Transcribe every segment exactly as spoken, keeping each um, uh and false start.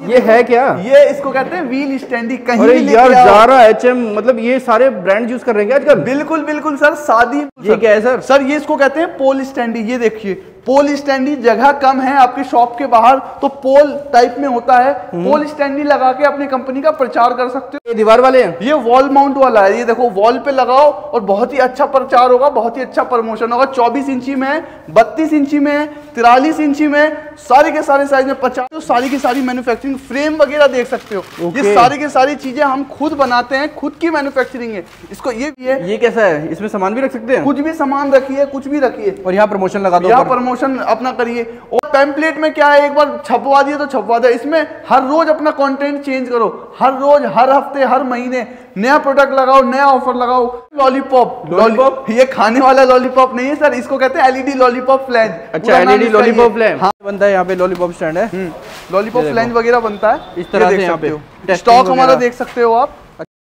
ये है क्या? ये इसको कहते हैं व्हील स्टैंडी। कहीं अरे भी यार ज़ारा, एच एम, मतलब ये सारे ब्रांड यूज कर रहे हैं क्या आजकल? बिल्कुल बिल्कुल सर। शादी ये क्या है सर? सर ये इसको कहते हैं पोल स्टैंडी। ये देखिए पोल स्टैंडी, जगह कम है आपके शॉप के बाहर तो पोल टाइप में होता है, पोल स्टैंडी लगा के अपनी कंपनी का प्रचार कर सकते हो। ये दीवार वाले हैं? ये वॉल माउंट वाला है। ये देखो वॉल पे लगाओ और बहुत ही अच्छा प्रचार होगा, बहुत ही अच्छा प्रमोशन होगा। चौबीस इंची में, बत्तीस इंची में, तिरालीस इंची में, सारे के सारे साइज में, पचास, तो सारी की सारी मैन्युफैक्चरिंग, फ्रेम वगैरह देख सकते हो। ये सारी की सारी चीजें हम खुद बनाते हैं, खुद की मैन्युफैक्चरिंग है। इसको ये भी है। ये कैसा है? इसमें सामान भी रख सकते हैं? कुछ भी सामान रखिए, कुछ भी रखिए और यहाँ प्रमोशन लगा दो, यहाँ प्रमोशन अपना करिए। और पैम्पलेट में क्या है, एक बार छपवा दिया तो छपवा दिया। इसमें हर रोज अपना कंटेंट चेंज करो, हर रोज, हर हफ्ते, हर महीने नया प्रोडक्ट लगाओ, नया ऑफर लगाओ। लॉलीपॉप, लॉलीपॉप ये खाने वाला लॉलीपॉप नहीं है सर, इसको कहते हैं एलईडी लॉलीपॉप फ्लैंज। अच्छा, एलईडी लॉलीपॉप फ्लैंज बनता है यहाँ पे, लॉलीपॉप स्टैंड है, लॉलीपॉप फ्लैंज वगैरह बनता है इस तरह से। यहाँ पे स्टॉक हमारा देख सकते हो आप।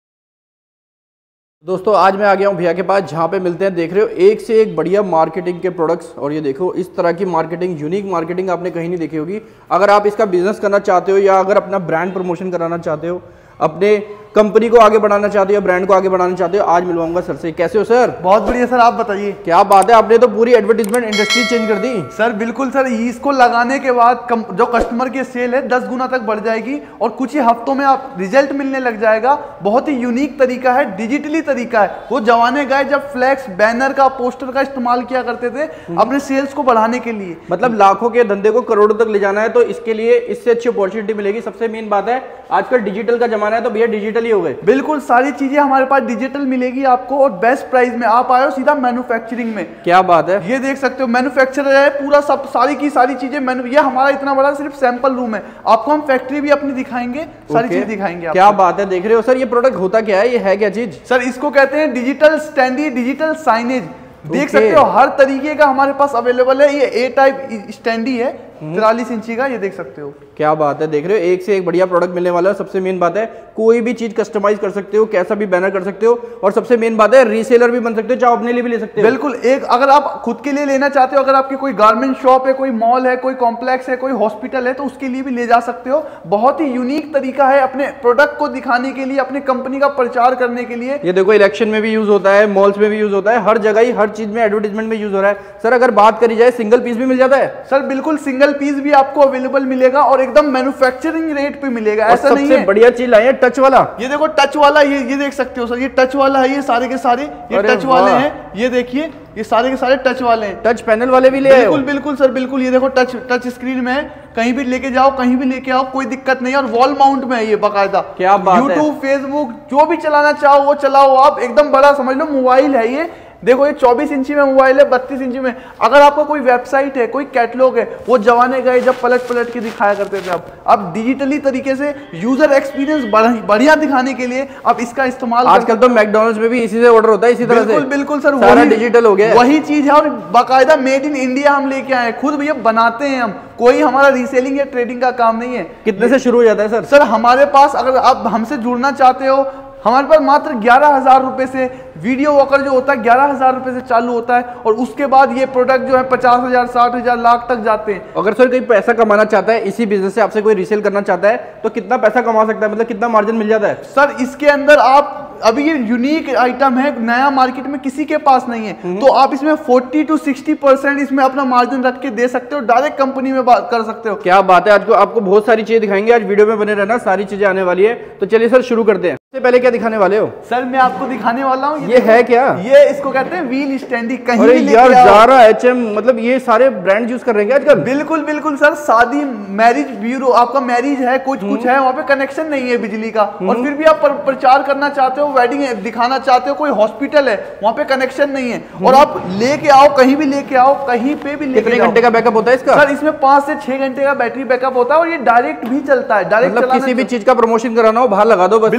दोस्तों आज मैं आ गया हूँ भैया के पास, जहाँ पे मिलते हैं, देख रहे हो, एक से एक बढ़िया मार्केटिंग के प्रोडक्ट्स। और ये देखो इस तरह की मार्केटिंग, यूनिक मार्केटिंग आपने कहीं नहीं देखी होगी। अगर आप इसका बिजनेस करना चाहते हो या अगर अपना ब्रांड प्रमोशन कराना चाहते हो, अपने कंपनी को आगे बढ़ाना चाहते हो, ब्रांड को आगे बढ़ाना चाहते हो, आज मिलवाऊंगा सर से। कैसे हो सर? बहुत बढ़िया सर, आप बताइए। क्या बात है, आपने तो पूरी एडवर्टीजमेंट इंडस्ट्री चेंज कर दी सर। बिल्कुल सर, इसको लगाने के बाद कम, जो कस्टमर की सेल है दस गुना तक बढ़ जाएगी और कुछ ही हफ्तों में आप रिजल्ट मिलने लग जाएगा। बहुत ही यूनिक तरीका है, डिजिटली तरीका है। वो जमाने गए जब फ्लैक्स, बैनर का, पोस्टर का इस्तेमाल किया करते थे अपने सेल्स को बढ़ाने के लिए। मतलब लाखों के धंधे को करोड़ों तक ले जाना है तो इसके लिए इससे अच्छी अपॉर्चुनिटी मिलेगी। सबसे मेन बात है आजकल डिजिटल का जमाना है तो भैया डिजिटल ही हो गए। बिल्कुल सारी चीजें हमारे पास डिजिटल मिलेगी आपको और बेस्ट प्राइस में। आप आए हो सीधा मैन्युफैक्चरिंग में। क्या बात है, ये देख सकते हो मैन्युफैक्चरर है पूरा, सब सारी की सारी चीजें। ये हमारा इतना बड़ा सिर्फ सैंपल रूम है, आपको हम फैक्ट्री भी अपनी दिखाएंगे, सारी चीज दिखाएंगे। क्या बात है, देख रहे हो सर ये प्रोडक्ट होता क्या है, ये है क्या चीज? सर इसको कहते हैं डिजिटल स्टैंडी, डिजिटल साइनेज। देख सकते हो हर तरीके का हमारे पास अवेलेबल है। ये ए टाइप स्टैंडी है, तिरालीस इंची का, ये देख सकते हो। क्या बात है, देख रहे हो एक से एक बढ़िया प्रोडक्ट मिलने वाला है। सबसे मेन बात है कोई भी चीज कस्टमाइज कर सकते हो, कैसा भी बैनर कर सकते हो, और सबसे मेन बात है रीसेलर भी बन सकते हो, चाहे अपने लिए भी ले सकते हो। बिल्कुल, एक अगर आप खुद के लिए लेना चाहते हो, अगर आपकी कोई गारमेंट शॉप है, कोई मॉल है, कोई कॉम्प्लेक्स है, कोई हॉस्पिटल है, तो उसके लिए भी ले जा सकते हो। बहुत ही यूनिक तरीका है अपने प्रोडक्ट को दिखाने के लिए, अपनी कंपनी का प्रचार करने के लिए। ये देखो इलेक्शन में भी यूज होता है, मॉल्स में भी यूज होता है, हर जगह ही हर चीज में एडवर्टीजमेंट में यूज हो रहा है। सर अगर बात करी जाए सिंगल पीस भी मिल जाता है? सर बिल्कुल सिंगल पीस भी आपको अवेलेबल मिलेगा और एकदम मैन्युफैक्चरिंग रेट पे मिलेगा। ऐसा नहीं है। बढ़िया चीज लाए हैं टच वाला। ये देखो टच वाला, ये ये देख सकते हो सर, ये टच वाला है। ये सारे के सारे ये टच वाले हैं। ये देखिए ये सारे के सारे टच वाले हैं। टच पैनल वाले भी ले आए हो? बिल्कुल बिल्कुल सर, बिल्कुल। ये देखो टच टच स्क्रीन में है, कहीं भी लेके जाओ, कहीं भी लेके आओ, कोई दिक्कत नहीं है। और वॉल माउंट में है ये बाकायदा। क्या बात है। यूट्यूब, फेसबुक जो भी चलाना चाहो वो चलाओ आप। एकदम बड़ा समझ लो मोबाइल है ये। देखो ये चौबीस इंची में मोबाइल है, बत्तीस इंची में। अगर आपका कोई वेबसाइट है, कोई कैटलॉग है, वो जमाने गए जब पलट पलट के दिखाया करते थे। अब अब डिजिटली तरीके से यूजर एक्सपीरियंस बढ़िया दिखाने के लिए आप इसका इस्तेमाल। आजकल तो मैकडॉनल्ड्स में भी इसी से ऑर्डर होता है, इसी तरह से। बिल्कुल बिल्कुल सर, सारा डिजिटल हो गया। वही चीज है और बाकायदा मेड इन इंडिया हम लेके आए, खुद भैया बनाते हैं हम। कोई हमारा रीसेलिंग या ट्रेडिंग का काम नहीं है। कितने से शुरू हो जाता है सर? सर हमारे पास अगर आप हमसे जुड़ना चाहते हो, हमारे पास मात्र ग्यारह हजार रुपए से वीडियो वॉकर जो होता है ग्यारह हजार रुपए से चालू होता है। और उसके बाद ये प्रोडक्ट जो है पचास हजार, साठ हजार, लाख तक जाते हैं। अगर सर कोई पैसा कमाना चाहता है इसी बिजनेस से, आपसे कोई रीसेल करना चाहता है, तो कितना पैसा कमा सकता है, मतलब कितना मार्जिन मिल जाता है? सर इसके अंदर आप, अभी ये यूनिक आइटम है, नया मार्केट में किसी के पास नहीं है, तो आप इसमें चालीस टू साठ परसेंट इसमें अपना मार्जिन रख के दे सकते हो, डायरेक्ट कंपनी में बात कर सकते हो। क्या बात है, आज को आपको बहुत सारी चीजें दिखाएंगे, आज वीडियो में बने रहना, सारी चीजें आने वाली है। तो चलिए सर शुरू करते हैं। सबसे पहले क्या दिखाने वाले हो? सर मैं आपको दिखाने वाला हूँ, ये, ये है क्या? ये इसको कहते हैं व्हील स्टैंडी। कहीं अरे भी यार ज़ारा, एच एम, मतलब ये सारे ब्रांड यूज कर रहे हैं क्या आजकल? बिल्कुल बिल्कुल सर। शादी, मैरिज ब्यूरो, आपका मैरिज है, कुछ कुछ है, वहाँ पे कनेक्शन नहीं है बिजली का, और फिर भी आप प्रचार करना चाहते हो, वेडिंग दिखाना चाहते हो, कोई हॉस्पिटल है वहाँ पे कनेक्शन नहीं है, और आप लेके आओ, कहीं भी लेके आओ, कहीं पे भी लेके। कितने घंटे का बैकअप होता है इसका? सर इसमें पांच से छह घंटे का बैटरी बैकअप होता है, और ये डायरेक्ट भी चलता है। डायरेक्ट मतलब किसी भी चीज का प्रमोशन कराना हो बाहर लगा दो बस। बिल्कुल, इसको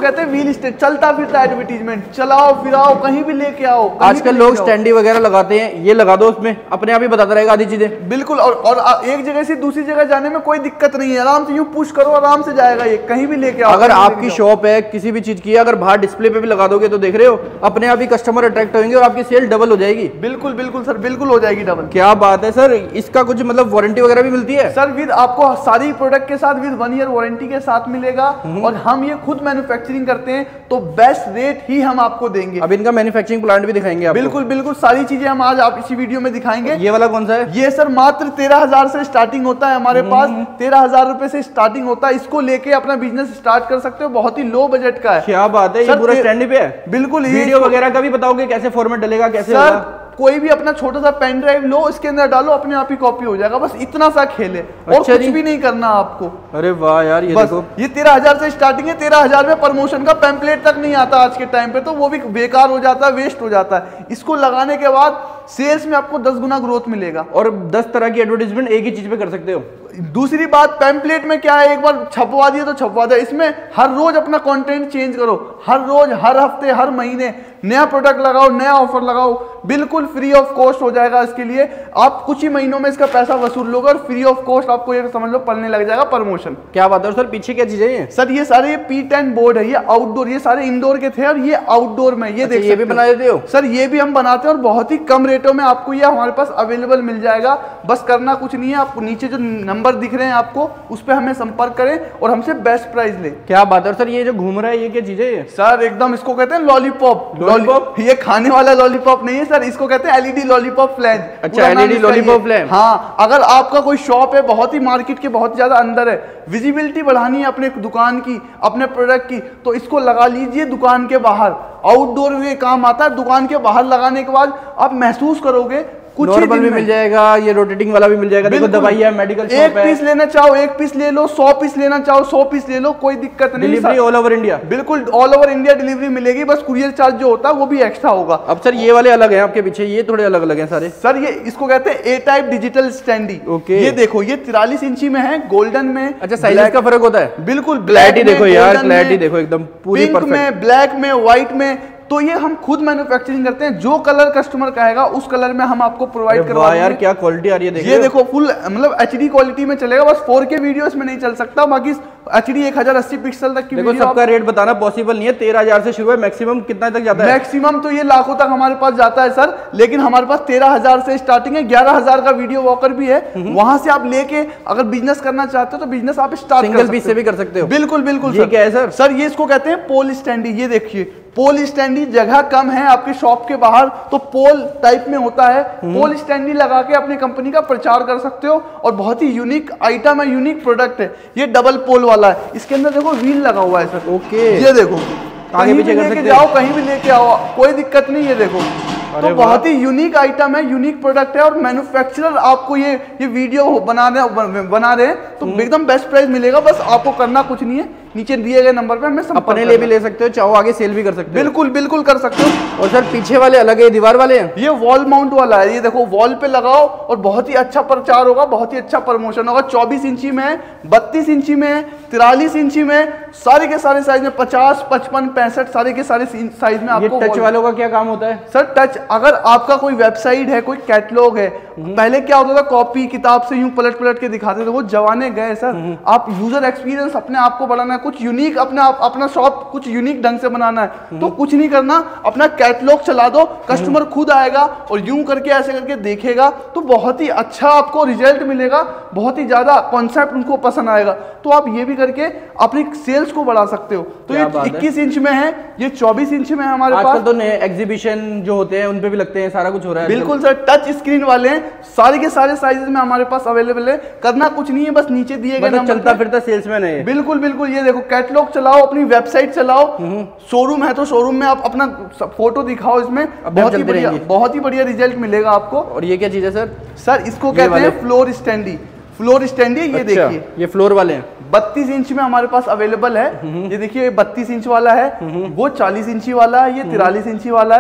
कहते हैं व्हील स्टैंड, चलता फिरता एडवर्टीजमेंट, चलाओ फिराओ कहीं भी लेके आओ। आजकल लोग स्टैंडी वगैरह लगाते हैं, ये लगा दो उसमें, अपने आप ही बताता रहेगा आधी चीजें। बिल्कुल, और और एक जगह से दूसरी जगह जाने में कोई दिक्कत नहीं है, आराम से यूं पुश करो आराम से जाएगा ये, कहीं भी लेके आओ। अगर आपकी शॉप है किसी भी चीज की, अगर बाहर डिस्प्ले पे भी लगा दोगे तो देख रहे हो अपने आप ही कस्टमर अट्रैक्ट होंगे और आपकी सेल डबल हो जाएगी। बिल्कुल बिल्कुल सर, बिल्कुल हो जाएगी डबल। क्या बात है सर, इसका कुछ मतलब वारंटी वगैरह भी मिलती है? सर विद आपको सारी प्रोडक्ट के साथ विद वन ईयर वारंटी के साथ मिलेगा, और हम ये खुद मैन्युफैक्चरिंग करते हैं तो बेस्ट रेट ही हम आपको देंगे। अब इनका मैन्युफैक्चरिंग प्लांट भी दिखाएंगे आपको। बिल्कुल बिल्कुल, सारी चीजें हम आज आप इसी वीडियो में दिखाएंगे। ये वाला कौन सा है? ये सर मात्र तेरह हजार से स्टार्टिंग होता है हमारे पास, तेरह हजार रुपए से स्टार्टिंग होता है। इसको लेके अपना बिजनेस स्टार्ट कर सकते हो, बहुत ही लो बजट का है। क्या बात है, ये पूरा स्टैंड पे है? बिल्कुल। वीडियो वगैरह का भी बताओगे कैसे फॉर्मेट डलेगा, कैसे सर होगा? कोई भी अपना छोटा सा पेन ड्राइव लो, इसके अंदर डालो, अपने आप ही कॉपी हो जाएगा, बस इतना सा खेले और अच्छा कुछ भी नहीं करना आपको। अरे वाह यार, ये बस देखो, ये तेरह हजार से स्टार्टिंग है। तेरह हजार में प्रमोशन का पैम्पलेट तक नहीं आता आज के टाइम पे, तो वो भी बेकार हो जाता है, वेस्ट हो जाता है। इसको लगाने के बाद सेल्स में आपको दस गुना ग्रोथ मिलेगा, और दस तरह की एडवर्टीजमेंट एक ही चीज पे कर सकते हो। दूसरी बात, पैम्पलेट में क्या है, एक बार छपवा दिया तो छपवा दिया, इसमें हर रोज अपना कंटेंट चेंज करो, हर रोज, हर हफ्ते, हर महीने नया प्रोडक्ट लगाओ, नया ऑफर लगाओ, बिल्कुल फ्री ऑफ कॉस्ट हो जाएगा। इसके लिए आप कुछ ही महीनों में इसका पैसा वसूल लोगे और फ्री ऑफ कॉस्ट आपको ये समझ लो पड़ने लग जाएगा प्रमोशन। क्या बात है। और सर पीछे क्या चीजें हैं? सर ये सारे पी टेन बोर्ड है, ये आउटडोर, ये सारे इंडोर के थे और ये आउटडोर में, ये अच्छा, देख ये भी बना देते हो? सर ये भी हम बनाते हैं और बहुत ही कम रेटों में आपको ये हमारे पास अवेलेबल मिल जाएगा। बस करना कुछ नहीं है, आपको नीचे जो नंबर दिख रहे हैं आपको, उस पर हमें संपर्क करें और हमसे बेस्ट प्राइस लें। क्या बात है। और सर ये जो घूम रहा है ये क्या चीजें है? सर एकदम इसको कहते हैं लॉलीपॉप। लॉलीपॉप? ये खाने वाला लॉलीपॉप नहीं है सर, इसको कहते हैं एलईडी लॉलीपॉप फ्लैश। अच्छा, एलईडी लॉलीपॉप फ्लैश। हाँ, अगर आपका कोई शॉप है बहुत ही मार्केट के बहुत ज्यादा अंदर है, विजिबिलिटी बढ़ानी है अपने दुकान की, अपने प्रोडक्ट की, तो इसको लगा लीजिए दुकान के बाहर। आउटडोर में काम आता है, दुकान के बाहर लगाने के बाद आप महसूस करोगे कुछ नॉर्मल भी मिल जाएगा, ये रोटेटिंग वाला भी मिल जाएगा। देखो दवाई है, मेडिकल शॉप है, एक पीस लेना चाहो एक पीस ले लो, सौ पीस लेना चाहो सौ पीस ले लो, कोई दिक्कत नहीं। Delivery all over India? बिल्कुल ऑल ओवर इंडिया डिलीवरी मिलेगी, बस कुरियर चार्ज जो होता है वो भी एक्स्ट्रा होगा। अब सर ये वाले अलग हैं आपके पीछे, ये थोड़े अलग अलग हैं सारे। सर ये इसको कहते हैं A type digital standee. Okay, ये देखो ये तिरालीस इंची में है, गोल्डन में। अच्छा, साइज का फर्क होता है? बिल्कुल, क्लैरिटी देखो यार, क्लैरिटी देखो एकदम पूरी परफेक्ट में, ब्लैक में, व्हाइट में। तो ये हम खुद मैन्युफैक्चरिंग करते हैं, जो कलर कस्टमर कहेगा उस कलर में हम आपको प्रोवाइड करवा यार क्या क्वालिटी आ रही है, ये देखो फुल मतलब एचडी क्वालिटी में चलेगा, बस फोर के वीडियो इसमें नहीं चल सकता, बाकी एचडी एक हजार अस्सी पिक्सल तक की देखो। सबका रेट बताना पॉसिबल नहीं है, तेरह हजार से शुरू है, मैक्सिमम कितना तक जाता है? मैक्सिमम तो ये लाखों तक हमारे पास जाता है सर, लेकिन हमारे पास तेरह हजार से स्टार्टिंग है। ग्यारह हजार का वीडियो वॉकर भी है, वहां से आप लेके अगर बिजनेस करना चाहते हो तो बिजनेस आप स्टार्ट सिंगल पीस से भी कर सकते हो। बिल्कुल बिल्कुल। ये क्या है सर? सर ये इसको कहते हैं पोल स्टैंडी। ये देखिए पोल स्टैंडी, जगह कम है आपके शॉप के बाहर तो पोल टाइप में होता है, पोल स्टैंडी लगा के अपनी कंपनी का प्रचार कर सकते हो, और बहुत ही यूनिक आइटम है, यूनिक प्रोडक्ट है। ये डबल पोल वाला है, इसके अंदर देखो व्हील लगा हुआ है सर। ओके, ये देखो आगे पीछे कर सकते हो, जाओ कहीं भी लेके आओ, कोई दिक्कत नहीं। ये देखो तो बहुत ही यूनिक आइटम है, यूनिक प्रोडक्ट है, और मैन्युफैक्चरर आपको ये ये वीडियो बना रहे बना रहे हैं तो एकदम बेस्ट प्राइस मिलेगा। बस आपको करना कुछ नहीं है, नीचे दिए गए नंबर पे हमें अपने लिए भी ले सकते हो, चाहो आगे सेल भी कर सकते हो। बिल्कुल बिल्कुल कर सकते हो। और सर पीछे वाले अलग है, दीवार वाले हैं? ये वॉल माउंट वाला है, ये देखो वॉल पे लगाओ और बहुत ही अच्छा प्रचार होगा, बहुत ही अच्छा प्रमोशन होगा। चौबीस इंची में, बत्तीस इंची में, तिरालीस इंची में, सारे के सारे साइज में, पचास, पचपन, पैंसठ, सारे के सारे साइज में आपको। टच वालों का क्या काम होता है सर? टच, अगर आपका कोई वेबसाइट है, कोई कैटलॉग है, पहले क्या होता था कॉपी किताब से यूं पलट पलट के दिखाते थे, वो जमाने गए सर। आप यूजर एक्सपीरियंस अपने आप को बढ़ाना है, कुछ यूनिक अपने आप अपना शॉप कुछ यूनिक ढंग से बनाना है, तो कुछ नहीं करना, अपना कैटलॉग चला दो, कस्टमर खुद आएगा और यूं करके ऐसे करके देखेगा, तो बहुत ही अच्छा आपको रिजल्ट मिलेगा, बहुत ही ज्यादा कॉन्सेप्ट उनको पसंद आएगा। तो आप ये भी करके अपनी सेल्स को बढ़ा सकते हो। तो ये इक्कीस इंच में है, ये चौबीस इंच में है हमारे पास। आजकल तो नए एग्जीबिशन जो होते हैं उन पे भी लगते हैं, सारा कुछ हो रहा है। बिल्कुल सर, टच स्क्रीन वाले हैं, सारे के सारे साइजेस में हमारे पास अवेलेबल है। करना कुछ नहीं है, बस नीचे दिए गए मतलब चलता फिरता सेल्समैन है। बिल्कुल बिल्कुल। ये देखो कैटलॉग चलाओ, अपनी वेबसाइट चलाओ, शोरूम है तो शोरूम में आप अपना फोटो दिखाओ, इसमें बहुत ही बढ़िया बहुत ही बढ़िया रिजल्ट मिलेगा आपको। और ये क्या चीज है सर? सर इसको कहते हैं फ्लोर स्टैंडी। फ्लोर स्टैंडी, ये अच्छा, देखिए ये फ्लोर वाले हैं, बत्तीस इंच में हमारे पास अवेलेबल है। ये देखिए बत्तीस इंच वाला है, वो चालीस इंची वाला है, ये तिरालीस इंची वाला है।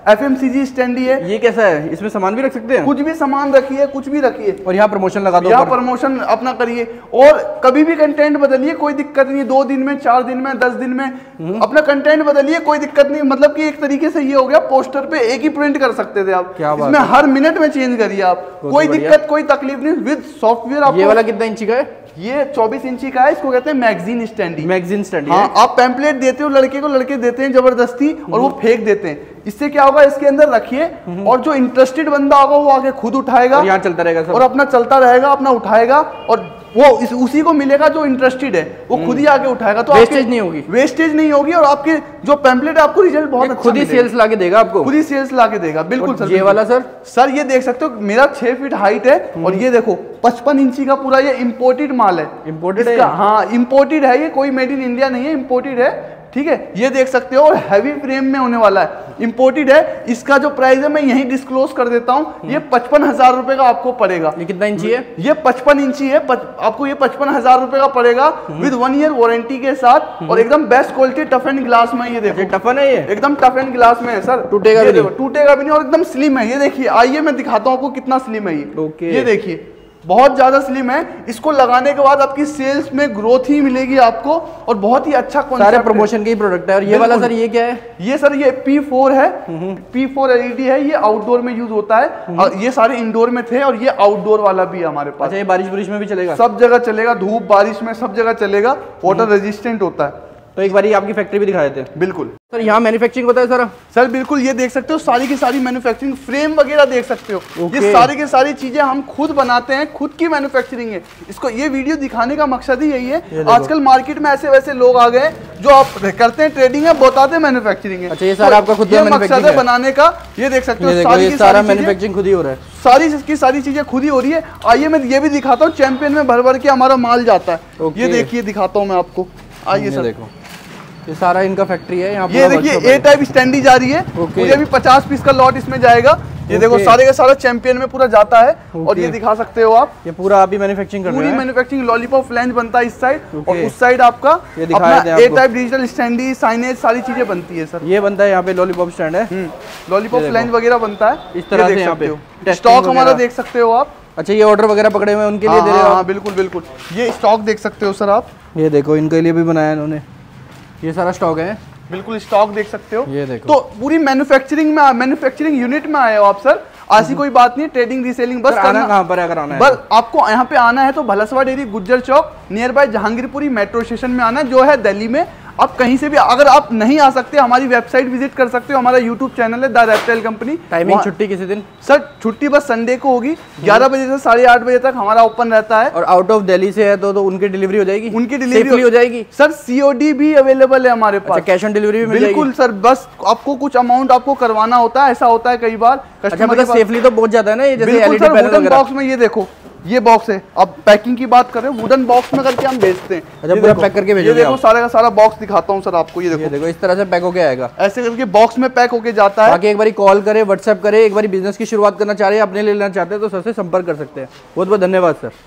एफएमसीजी स्टैंडी है। ये कैसा है, इसमें सामान भी रख सकते हैं? कुछ भी सामान रखिए, कुछ भी रखिए। और यहाँ प्रमोशन लगा दो, यहाँ प्रमोशन अपना करिए और कभी भी कंटेंट बदलिए, कोई दिक्कत नहीं। दो दिन में, चार दिन में, दस दिन में अपना कंटेंट बदलिए, कोई दिक्कत नहीं। मतलब कि एक तरीके से ये हो गया, पोस्टर पे एक ही प्रिंट कर सकते थे आप, इसमें हर मिनट में चेंज करिए आप, कोई दिक्कत कोई तकलीफ नहीं। With software. ये वाला कितना इंची का है? ये चौबीस इंची का है, इसको कहते हैं मैगजीन स्टैंडी। Magazine standi. हाँ, आप पैम्पलेट देते हो लड़के को, लड़के देते हैं जबरदस्ती और वो फेंक देते हैं। इससे क्या होगा, इसके अंदर रखिए और जो इंटरेस्टेड बंदा होगा वो आके खुद उठाएगा, यहाँ चलता रहेगा सब। और अपना चलता रहेगा, अपना उठाएगा और वो इस, उसी को मिलेगा जो इंटरेस्टेड है, वो खुद ही आगे उठाएगा। तो वेस्टेज नहीं होगी, वेस्टेज नहीं होगी और आपके जो पैम्पलेट है आपको रिजल्ट बहुत अच्छा खुद ही सेल्स लाके देगा आपको, खुद ही सेल्स लाके देगा। बिल्कुल सर। ये वाला सर सर ये देख सकते हो, मेरा छह फीट हाइट है और ये देखो पचपन इंची का पूरा ये इम्पोर्टेड माल है। इम्पोर्टेड है? हाँ इम्पोर्टेड है, ये कोई मेड इन इंडिया नहीं है, इम्पोर्टेड है। ठीक है, ये देख सकते हो, और हैवी फ्रेम में होने वाला है, इंपोर्टेड है। इसका जो प्राइस है मैं यही डिस्क्लोज कर देता हूँ, ये पचपन हजार रुपए का आपको पड़ेगा। ये कितना इंची है? ये पचपन इंची है, पच, आपको ये पचपन हजार रुपए का पड़ेगा विद वन ईयर वारंटी के साथ, और एकदम best quality tough and glass में। ये देखो टफन है, ये एकदम टफ एंड ग्लास में है सर, टूटेगा भी नहीं, टूटेगा भी नहीं और एकदम स्लिम है। ये देखिए, आइए मैं दिखाता हूँ आपको कितना स्लिम है ये। ये देखिए बहुत ज्यादा स्लिम है। इसको लगाने के बाद आपकी सेल्स में ग्रोथ ही मिलेगी आपको, और बहुत ही अच्छा सारे प्रमोशन के ही प्रोडक्ट है। और ये वाला सर ये क्या है? ये सर ये पी फोर है, पी फोर एलईडी है। ये आउटडोर में यूज होता है और ये सारे इंडोर में थे, और ये आउटडोर वाला भी है हमारे पास। अच्छा, ये बारिश बारिश में भी चलेगा? सब जगह चलेगा, धूप बारिश में सब जगह चलेगा, वाटर रेजिस्टेंट होता है। तो एक बार आपकी फैक्ट्री भी दिखा देते हैं। बिल्कुल सर, यहाँ मैन्युफैक्चरिंग होता है सर? सर बिल्कुल, ये देख सकते हो सारी की सारी मैन्युफैक्चरिंग, फ्रेम वगैरह देख सकते हो। ये सारी की सारी चीजें हम खुद बनाते हैं, खुद की मैन्युफैक्चरिंग है। इसको ये वीडियो दिखाने का मकसद ही यही है। आजकल मार्केट में ऐसे वैसे लोग आ गए जो आप करते हैं ट्रेडिंग है, बताते हैं मैन्युफैक्चरिंग है। अच्छा, ये सारा आपका खुद का मकसद है बनाने का। ये देख सकते हो सारी की सारा मैन्युफैक्चरिंग खुद ही हो रहा है, सारी की सारी चीजें खुद ही हो रही है। आइए मैं ये भी दिखाता हूँ, चैंपियन में भर भर के हमारा माल जाता है। ये देखिए, दिखाता हूँ मैं आपको, आइए सर। देखो, ये सारा इनका फैक्ट्री है यहाँ। ये देखिए ए टाइप स्टैंडी जा रही है, मुझे अभी पचास पीस का लॉट इसमें जाएगा। ये देखो सारे का सारा चैंपियन में पूरा जाता है। और ये दिखा सकते हो आप, ये पूरा आप ही मैन्युफैक्चरिंग कर रहे हैं? पूरी मैन्युफैक्चरिंग, लॉलीपॉप फ्लैंज बनता है इस साइड, और उस साइड आपका अपना A type digital standee, signage, सारी चीजें बनती है सर। ये बनता है यहाँ पे, लॉलीपॉप स्टैंड है, लॉलीपॉप फ्लैंज वगैरह बनता है इस तरह से। यहाँ पे स्टॉक हमारा देख सकते हो आप। अच्छा, ये ऑर्डर वगैरह पकड़े हुए हैं उनके लिए दे रहे हो? हाँ बिल्कुल बिल्कुल, ये स्टॉक देख सकते हो सर आप। ये देखो, इनके लिए भी बनाया इन्होंने, ये सारा स्टॉक है। बिल्कुल स्टॉक देख सकते हो। ये देखो, तो पूरी मैन्युफैक्चरिंग में, मैन्युफैक्चरिंग यूनिट में आए हो आप सर। ऐसी कोई बात नहीं, ट्रेडिंग रीसेलिंग बस आना कहाँ पर है? अगर आना है बस आपको यहाँ पे आना है तो Bhalswa dairy, Gujjar Chowk, near by Jahangirpuri metro station में आना है, जो है दिल्ली में। आप कहीं से भी, अगर आप नहीं आ सकते, हमारी वेबसाइट विजिट कर सकते हो। हमारा यूट्यूब चैनल है द रेप्टाइल कंपनी। टाइमिंग छुट्टी किसी दिन? सर छुट्टी बस संडे को होगी, ग्यारह बजे से साढ़े आठ बजे तक हमारा ओपन रहता है। और आउट ऑफ दिल्ली से है तो, तो उनकी डिलीवरी हो जाएगी? उनकी डिलीवरी हो जाएगी सर। सीओडी भी अवेलेबल है हमारे पास। कैश ऑन डिलीवरी भी बिल्कुल सर, बस आपको कुछ अमाउंट आपको करवाना होता है, ऐसा होता है कई बार। अच्छा, मतलब सेफली तो पहुंच जाता है ना ये? जैसे बिल्कुल सर, वुडन बॉक्स में, ये देखो ये बॉक्स है। अब पैकिंग की बात करें, वुडन बॉक्स में करके हम भेजते हैं। अच्छा, पूरा पैक करके भेजोगे? ये देखो सारा का सारा बॉक्स दिखाता हूँ सर आपको। ये देखो, ये देखो इस तरह से पैक होके आएगा, ऐसे करके बॉक्स में पैक होके जाता है। बाकी एक बार कॉल करे, व्हाट्सएप करे, एक बार बिजनेस की शुरुआत करना चाह रहे हैं, अपने ले लेना चाहते हैं तो सर से संपर्क कर सकते हैं। बहुत बहुत धन्यवाद सर।